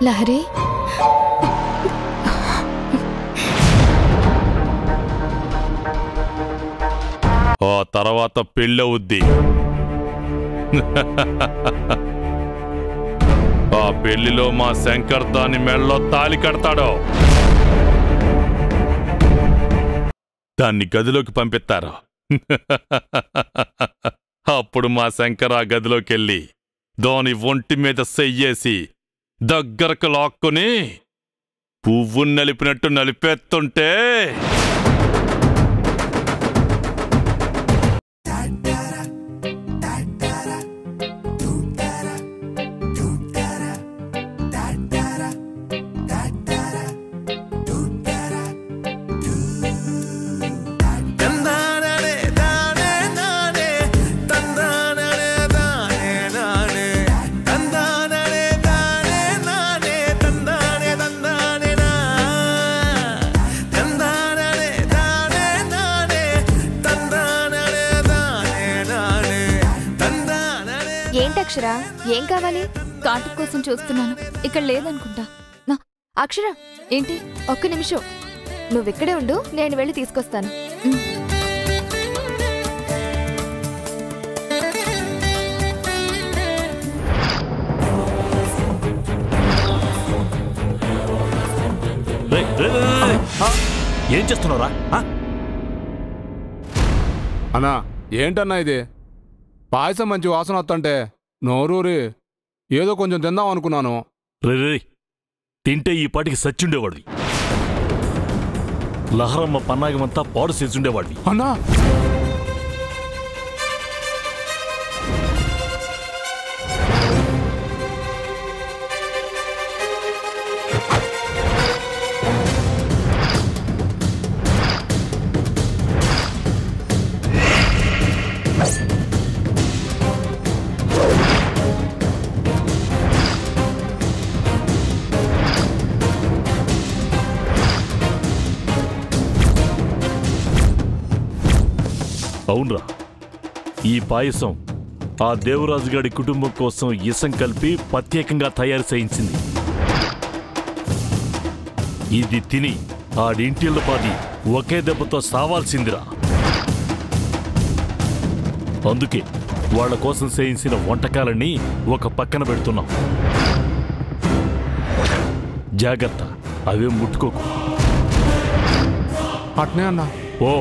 లహరి ఆ తర్వాత పెళ్ళవుద్ది. ఆ పెళ్లిలో మా శంకర్ దాని మెళ్ళలో తాళి కడతాడో దాన్ని గదిలోకి పంపిస్తారు. అప్పుడు మా శంకర్ ఆ గదిలోకెళ్ళి దాని ఒంటి మీద సెయ్యేసి దగ్గరకు లాక్కుని పువ్వు నలిపినట్టు నలిపేస్తుంటే అక్షర ఏం కావాలి? కాటుకు కోసం చూస్తున్నాను, ఇక్కడ లేదనుకుంటా. అక్షర ఏంటి? ఒక్క నిమిషం నువ్విక్కడే ఉండు, నేను వెళ్ళి తీసుకొస్తాను. ఏం చేస్తున్నారా అన్నా? ఏంటన్నా ఇది? పాయసం మంచి వాసన వస్తుంటే నోరూరి ఏదో కొంచెం తిందాం అనుకున్నాను. రే తింటే ఈ పాటికి సచ్చుండేవాడివి. లహరమ్మ పన్నాగమంతా పాడు చేస్తుండేవాడివి. అన్నా అవునరా, ఈ పాయసం ఆ దేవరాజుగాడి కుటుంబం కోసం ఇసం కలిపి ప్రత్యేకంగా తయారు చేయించింది. ఇది తిని ఆడింటిళ్ళపాది ఒకే దెబ్బతో సావాల్సిందిరా. అందుకే వాళ్ల కోసం చేయించిన వంటకాలన్నీ ఒక పక్కన పెడుతున్నాం. జాగ్రత్త, అవేం ముట్టుకోకు. అట్నే అన్నా. ఓ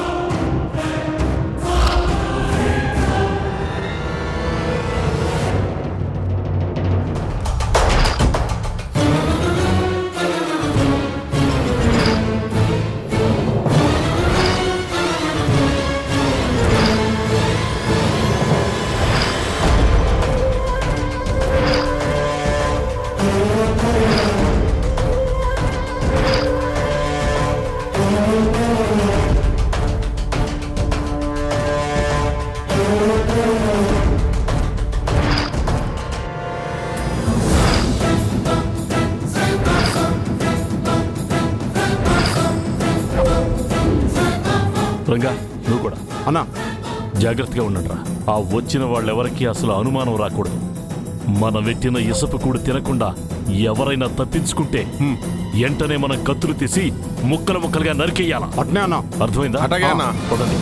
రంగా, నువ్వు కూడా అన్నా జాగ్రత్తగా ఉండండిరా. ఆ వచ్చిన వాళ్ళెవరికి అసలు అనుమానం రాకూడదు. మనం పెట్టిన ఇసుపు కూడా తినకుండా ఎవరైనా తప్పించుకుంటే వెంటనే మనం కత్తులు తీసి ముక్కలు ముక్కలుగా నరికేయాలా. అట్నే అన్నా. అర్థమైందా? అటగే అన్నా. చూడండి.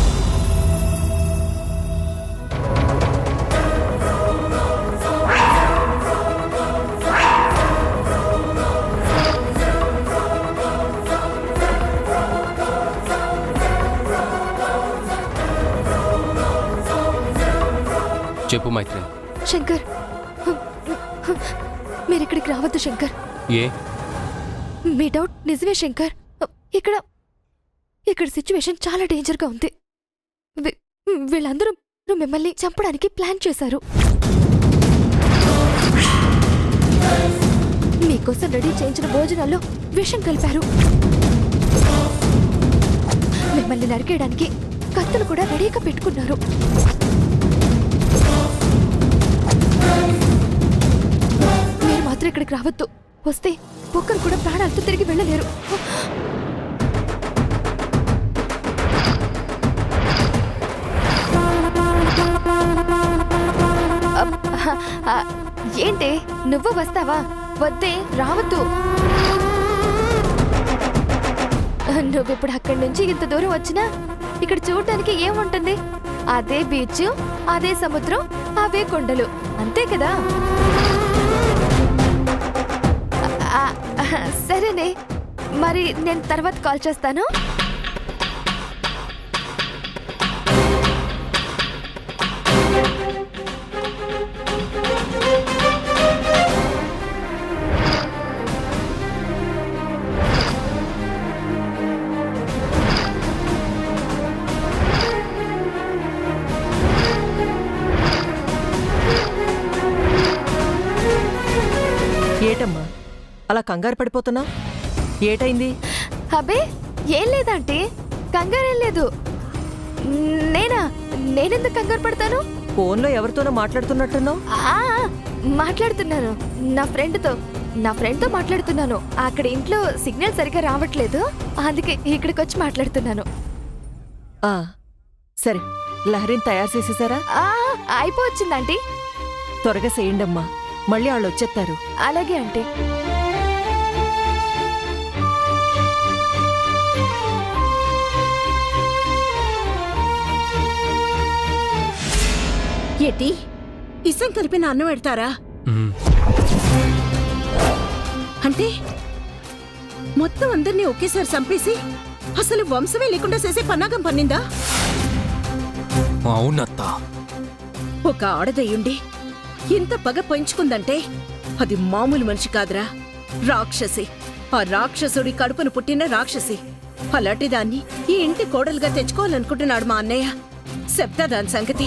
చెప్పు మైత్రి. శంకర్, మీరిక్కడికి రావద్దు శంకర్. ఏ? మీ డౌట్ నిజమే శంకర్. ఇక్కడ సిచ్యువేషన్ చాలా డేంజర్గా ఉంది. వీళ్ళందరూ మిమ్మల్ని చంపడానికి ప్లాన్ చేశారు. మీకోసం రెడీ చేయించిన భోజనాల్లో విషం కలిపారు. మిమ్మల్ని నరికేయడానికి కత్తులు కూడా రెడీగా పెట్టుకున్నారు. మీరు మాత్రం ఇక్కడికి రావద్దు. వస్తే ఒక్కరు కూడా ప్రాణాలతో తిరిగి వెళ్ళలేరు. ఏంటి నువ్వు వస్తావా? వద్దే, రావద్దు. నువ్విప్పుడు అక్కడి నుంచి ఇంత దూరం వచ్చినా ఇక్కడ చూడటానికి ఏముంటుంది? అదే బీచ్, అదే సముద్రం, అవే కొండలు, అంతే కదా. సరేనే, మరి నేను తర్వాత కాల్ చేస్తాను. ఏటమ్మా అలా కంగారు పడిపోతున్నా? ఏటైంది? అబే ఏం లేదంటే, కంగారేం లేదు. నేనెందుకు కంగారు పడతాను? ఫోన్లో ఎవరితోనో మాట్లాడుతున్నట్టున్నావు. మాట్లాడుతున్నాను నా ఫ్రెండ్తో మాట్లాడుతున్నాను. అక్కడ ఇంట్లో సిగ్నల్ సరిగా రావట్లేదు, అందుకే ఇక్కడికి వచ్చి మాట్లాడుతున్నాను. సరే, లహరిని తయారు చేసేసారా? అయిపోవచ్చిందంటీ. త్వరగా చేయండమ్మా, మళ్ళీ వాళ్ళు వచ్చేస్తారు. అలాగే ఆంటీ. ఏటి ఇసం కలిపిన అన్నం పెడతారా? అంటే మొత్తం అందరినీ ఒకేసారి చంపేసి అసలు వంశమే లేకుండా చేసే పన్నాగం పన్నిందా? అవునత్తా. ఒక ఆడదయ్యుండి ఇంత పగ పెంచుకుందంటే అది మామూలు మనిషి కాదురా, రాక్షసి. ఆ రాక్షసుడి కడుపును పుట్టిన రాక్షసి. అలాంటి దాన్ని ఈ ఇంటి కోడలుగా తెచ్చుకోవాలనుకుంటున్నాడు మా అన్నయ్య. చెప్తా దాని సంగతి.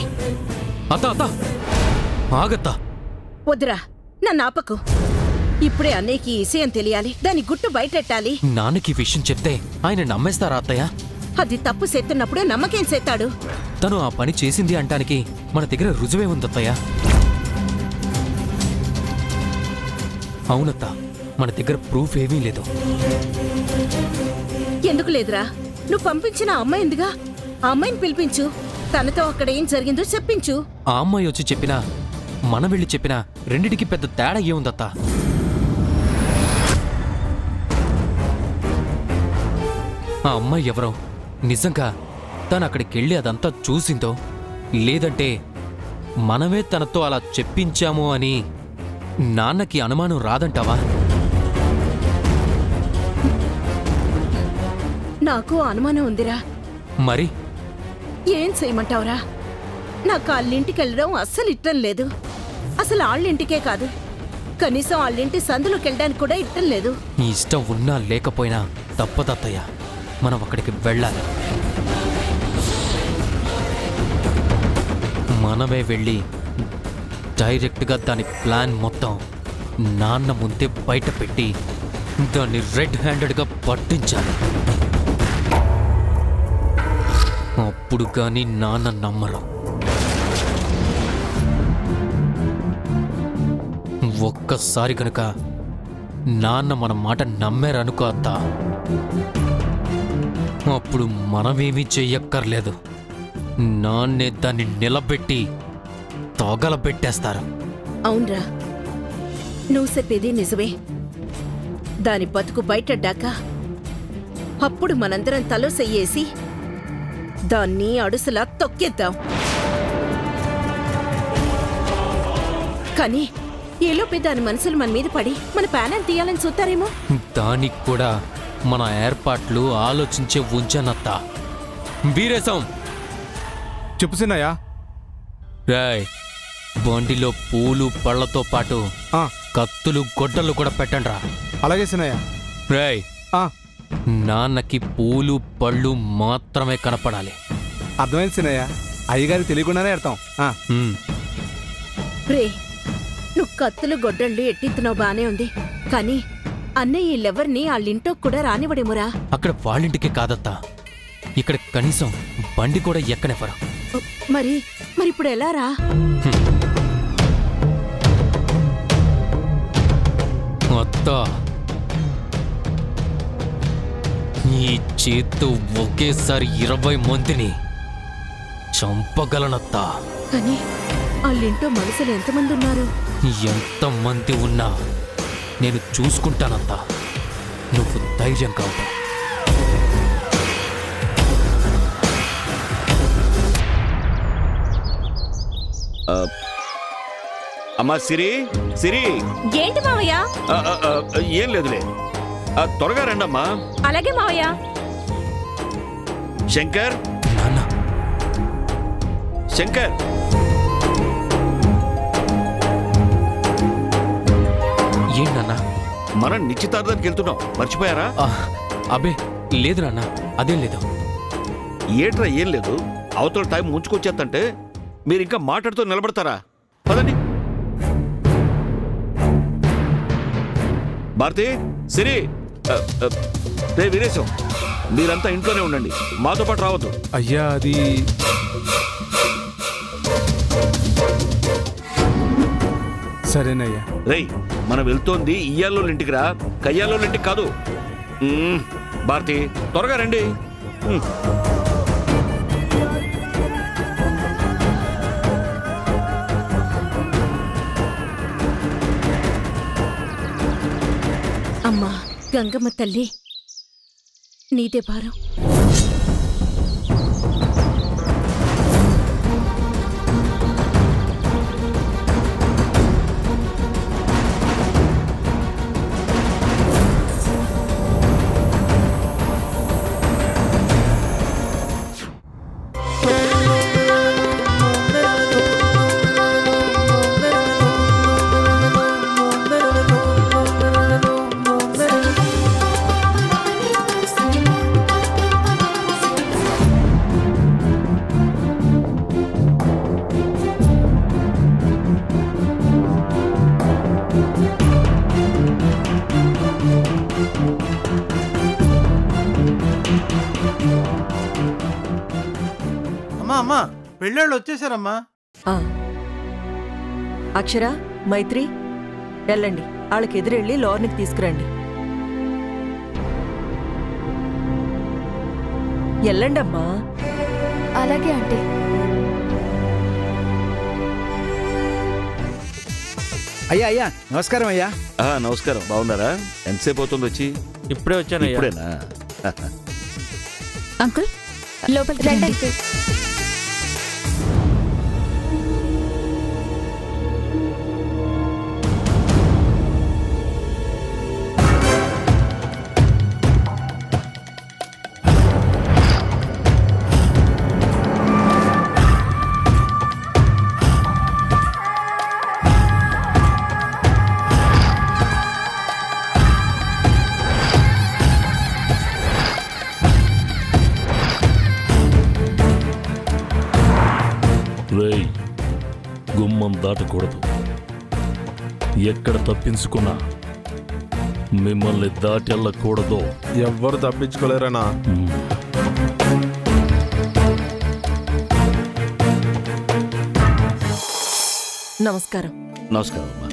ఆగత్తా. వద్దురా, నన్ను ఆపకు. ఇప్పుడే అన్నయ్యకి ఈ విషయం తెలియాలి, దాని గుట్టు బయటెట్టాలి. నాన్నకి విషయం చెప్తే ఆయన నమ్మేస్తారా అత్తయ్య? అది తప్పు చేస్తున్నప్పుడు నమ్మకేం చేస్తాడు? తను ఆ పని చేసింది అంటానికి మన దగ్గర రుజువే ఉందత్తయ్య. అవునత్తా, మన దగ్గర ప్రూఫ్ ఏమీ లేదు. ఎందుకు లేదురా? నువ్వు పంపించిన అమ్మాయి ఎందుగా? ఆ అమ్మాయిని పిలిపించు, తనతో అక్కడ ఏం జరిగిందో చెప్పించు. ఆ అమ్మాయి వచ్చి చెప్పినా మనం వెళ్ళి చెప్పినా రెండిటికి పెద్ద తేడా ఏముందత్తా? ఆ అమ్మాయి ఎవరో నిజంగా తను అక్కడికెళ్ళి అదంతా చూసిందో, లేదంటే మనమే తనతో అలా చెప్పించాము అని నాన్నకి అనుమానం రాదంటావా? నాకు అనుమానం ఉందిరా. మరి ఏం చేయమంటావురా? నాకు వాళ్ళింటికి వెళ్ళడం అస్సలు ఇష్టం లేదు. అసలు వాళ్ళింటికే కాదు, కనీసం వాళ్ళింటి సందులోకి వెళ్ళడానికి కూడా ఇష్టం లేదు. నీ ఇష్టం ఉన్నా లేకపోయినా తప్పదత్తయ్య, మనం అక్కడికి వెళ్ళాలి. మనమే వెళ్ళి డైరెక్ట్గా దాని ప్లాన్ మొత్తం నాన్న ముందే బయట పెట్టి దాన్ని రెడ్ హ్యాండెడ్గా పట్టించాలి. అప్పుడు కానీ నాన్న నమ్మరు. ఒక్కసారి గనుక నాన్న మన మాట నమ్మారనుకో అత్త, అప్పుడు మనమేమీ చెయ్యక్కర్లేదు. నాన్నే దాన్ని నిలబెట్టి తగలబెట్టేస్తారు. అవునరా, నువ్వు చెప్పేది నిజమే. దాని బతుకు బయటడ్డాక అప్పుడు మనందరం తలో చెయ్యేసి దాన్ని అడుసులా తొక్కేద్దాం. కానీ ఏలోపే దాని మనసులు మన మీద పడి మన ప్యానల్ తీయాలని చూస్తారేమో. దానికి కూడా మన ఏర్పాట్లు ఆలోచించే ఉంచనత్తా. వీరేశం, చెప్పు సిన్నయ్య. రాయ్, బండిలో పూలు పళ్లతో పాటు కత్తులు గొడ్డలు కూడా పెట్టండి రా. అలాగే సిన్నయ్య. రాయ్, నాన్నకి పూలు పళ్ళు మాత్రమే కనపడాలి. అర్థమైంది సిన్నయ్య, అయ్యగారికి తెలియకుండానే అర్థం. రే, నువ్వు కత్తులు గొడ్డళ్ళు ఎట్టిస్తున్నావు బానే ఉంది, కానీ అన్నయ్య వీళ్ళెవరిని వాళ్ళింటో కూడా రానివ్వడేమోరా. అక్కడ వాళ్ళింటికే కాదత్తా, ఇక్కడ కనీసం బండి కూడా ఎక్కనివ్వరు. మరి ఇప్పుడు ఎలా రా? అత్తా, ఈ చేత్తో ఒకేసారి 20 మందిని చంపగలనత్తా. కానీ వాళ్ళింటో మనుషులు ఎంతమంది ఉన్నారు? ఎంతమంది ఉన్నా నేను చూసుకుంటానంతా. నువ్వు ధైర్యంగా ఉంటావు. అమ్మా సిరి, సిరి. ఏంటి మావయ్య? ఏం లేదులే, త్వరగా రండమ్మా. అలాగే మావయ్య. శంకర్, నాన్న, శంకర్. ఏంటన్నా? మనం నిశ్చితార్థానికి వెళ్తున్నాం, మర్చిపోయారా? అబే లేదు నాన్న, అదేం లేదు. ఏట్రా ఏం లేదు? అవతల టైం ముంచుకొచ్చేస్తంటే మీరు ఇంకా మాట్లాడుతూ నిలబడతారా? పదండి. భారతి, సిరి, రే వీరేశం, మీరంతా ఇంట్లోనే ఉండండి, మాతో పాటు రావద్దు. అయ్యా అది సరేనయ్యా. రేయ్, మనం వెళ్తోంది ఇయ్యాల్లో ఇంటికి రా, కయ్యాల్లో ఇంటికి కాదు. భారతి, త్వరగా రండి. అమ్మా గంగమ్మ తల్లి, నీదే భారం. అమ్మా పెళ్ళాళ్ళు వచ్చేసారమ్మా. అక్షర, మైత్రి వెళ్ళండి, వాళ్ళకి ఎదురెళ్ళి లోనికి తీసుకురండి. వెళ్ళండమ్మా. అలాగే ఆంటీ. అయ్యా అయ్యా నమస్కారం అయ్యా. నమస్కారం, బాగున్నారా? ఎంతసేపు అవుతుంది వచ్చి? ఇప్పుడే వచ్చాను. ఇప్పుడేనా? అంకుల్ లోపలికి రండి. అంకుల్ రేయ్, గుమ్మం దాటకూడదు. ఎక్కడ తప్పించుకున్నా మిమ్మల్ని దాటెళ్ళకూడదు. ఎవ్వరు తప్పించుకోలేరనా? నమస్కారం. నమస్కారం అమ్మా.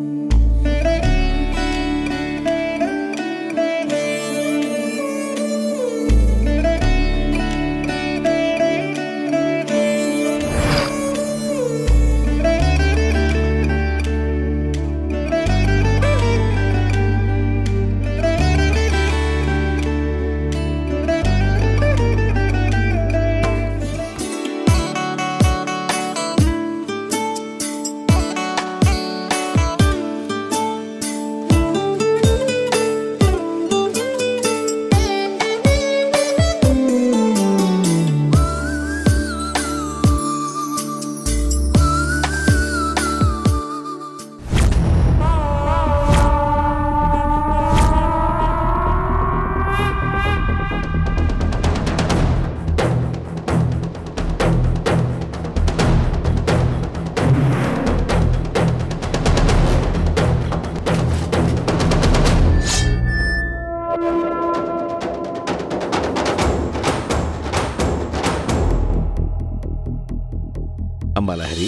అమ్మా లహరి,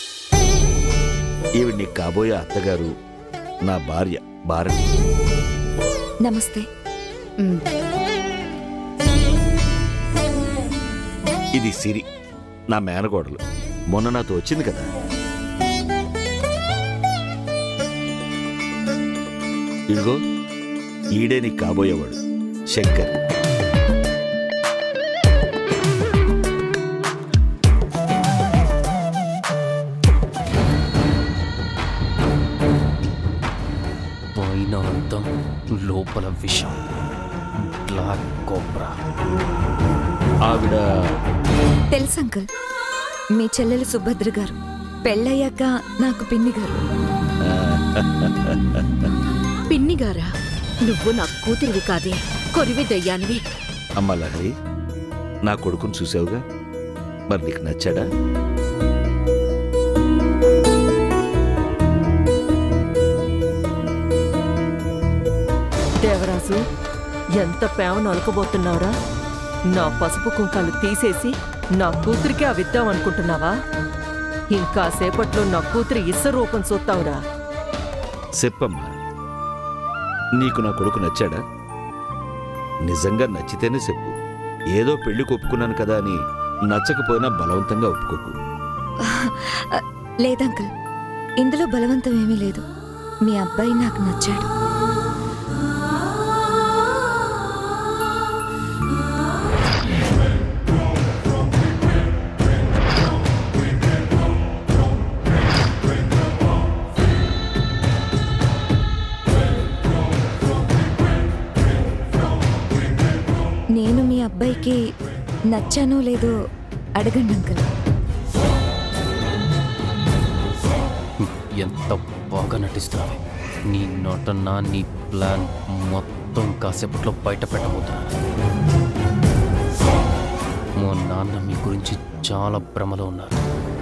ఈవిడ నీ కాబోయే అత్తగారు, నా భార్య భారతి. నమస్తే. ఇది సిరి, నా మేనగోడలు. మొన్న నాతో వచ్చింది కదా. ఇదిగో ఈడే నీకు కాబోయేవాడు శంకర్. పైన అంతా లోపల విషం, బ్లాక్ కోబ్రా. ఆవిడ తెలుసు అంకుల్, మీ చెల్లెలు సుభద్ర గారు. పెళ్ళయ్యాక నాకు పిన్ని గారు. పిన్నిగారా? నువ్వు నా కూతురివి కాదే, కొరివి దయ్యానివి. అమ్మ లహరి, నా కొడుకుని చూసావుగా, మరి నీకు నచ్చాడా? దేవరాజు, ఎంత పేమ నొలకబోతున్నావురా? నా పసుపు కుంకాలు తీసేసి నా కూతురికి అవిద్దాం అనుకుంటున్నావా? ఇంకా సేపట్లో నా కూతురి ఇస్సరూపం చూస్తావురా. చెప్పమ్మా, నీకు నా కొడుకు నచ్చాడా? నిజంగా నచ్చితేనే చెప్పు. ఏదో పెళ్లికి ఒప్పుకున్నాను కదా అని నచ్చకపోయినా బలవంతంగా ఒప్పుకోకు. లేదంకుల్, ఇందులో బలవంతం ఏమీ లేదు. మీ అబ్బాయి నాకు నచ్చాడు. నేను మీ అబ్బాయికి నచ్చానో లేదో అడగండి అంకుల్. ఎంత బాగా నటిస్తున్నావే. నీ నటన, నీ ప్లాన్ మొత్తం కాసేపట్లో బయట పెట్టబోతున్నాను. మా నాన్న మీ గురించి చాలా భ్రమలో ఉన్నారు.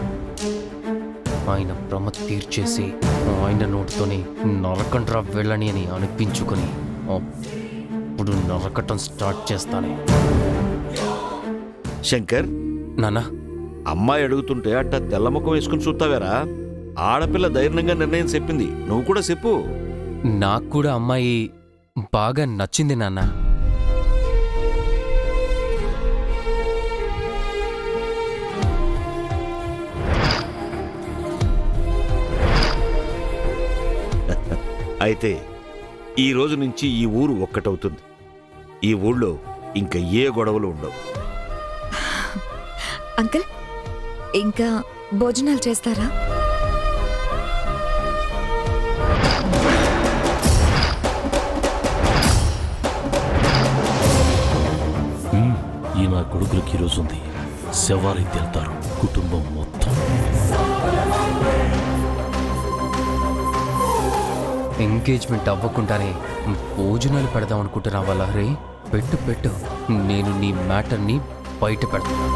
ఆయన భ్రమ తీర్చేసి ఆయన నోటితోనే నరకండ్రా వెళ్ళని అని అనిపించుకొని అప్పుడు నరకటం స్టార్ట్ చేస్తానే. శంకర్, నాన్న, అమ్మాయి అడుగుతుంటే అట్ట తెల్లముఖం వేసుకుని చూస్తావేరా? ఆడపిల్ల ధైర్యంగా నిర్ణయం చెప్పింది, నువ్వు కూడా చెప్పు. నాకు కూడా అమ్మాయి బాగా నచ్చింది నాన్న. అయితే ఈ రోజు నుంచి ఈ ఊరు ఒక్కటవుతుంది. ఈ ఊళ్ళో ఇంకా ఏ గొడవలు ఉండవు. అంకుల్, ఇంకా భోజనాలు చేస్తారా? ఈ నా కొడుకులకి ఈరోజు ఉంది. శవాలై వెళ్తారు కుటుంబం మొత్తం. ఎంగేజ్మెంట్ అవ్వకుండానే భోజనాలు పెడదాం అనుకుంటున్నావా లహరి? పెట్టు పెట్టు, నేను నీ మ్యాటర్ని బయట పెడతాను.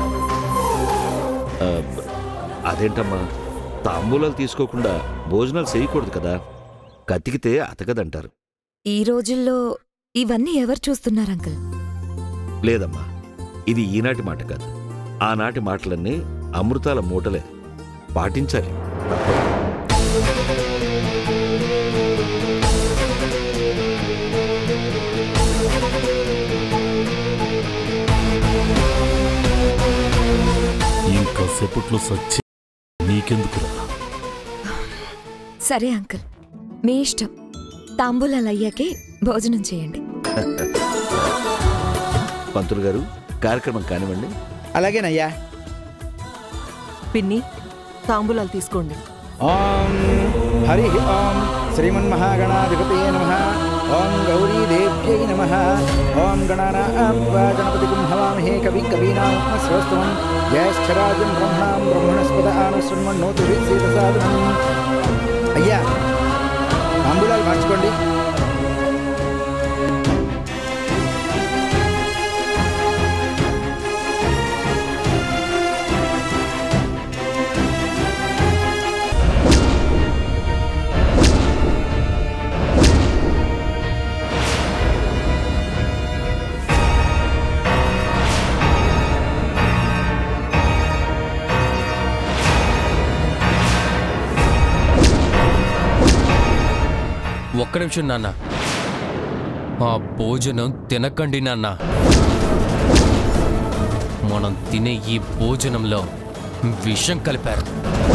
అదేంటమ్మా, తాంబూలాలు తీసుకోకుండా భోజనాలు చేయకూడదు కదా, కతికితే అతకదంటారు. ఈ రోజుల్లో ఇవన్నీ ఎవరు చూస్తున్నారు అంకుల్? లేదమ్మా, ఇది ఈనాటి మాట కాదు. ఆనాటి మాటలన్నీ అమృతాల మూటలే, పాటించాలి. ఇంకా సేపట్లో సచ్చి నీకెందుకురా? సరే అంకుల్, మీ ఇష్టం. తాంబూలాలు అయ్యాకే భోజనం చేయండి. పంతులు గారు, కార్యక్రమం కానివ్వండి. అలాగేనయ్యా. పిన్ని, తాంబూలాలు తీసుకోండి. ఓం హరి ఓం శ్రీమన్మహాగణాధిపతే నమః. ఓం గౌరీదేవ్యై నమః. ఓం గణానాం గణపతిం హవామహే కవిం కవీనాముపమశ్రవస్తమం. జ్యేష్ఠరాజం బ్రహ్మణాం బ్రహ్మణస్పద ఆనశృణ్వన్నోతు రీత్సేదసాదనం. అయ్యా, తాంబూలాలు మార్చుకోండి. ఒక్క నిమిషం నాన్న, ఆ భోజనం తినకండి నాన్న. మనం తినే ఈ భోజనంలో విషం కలిపారు.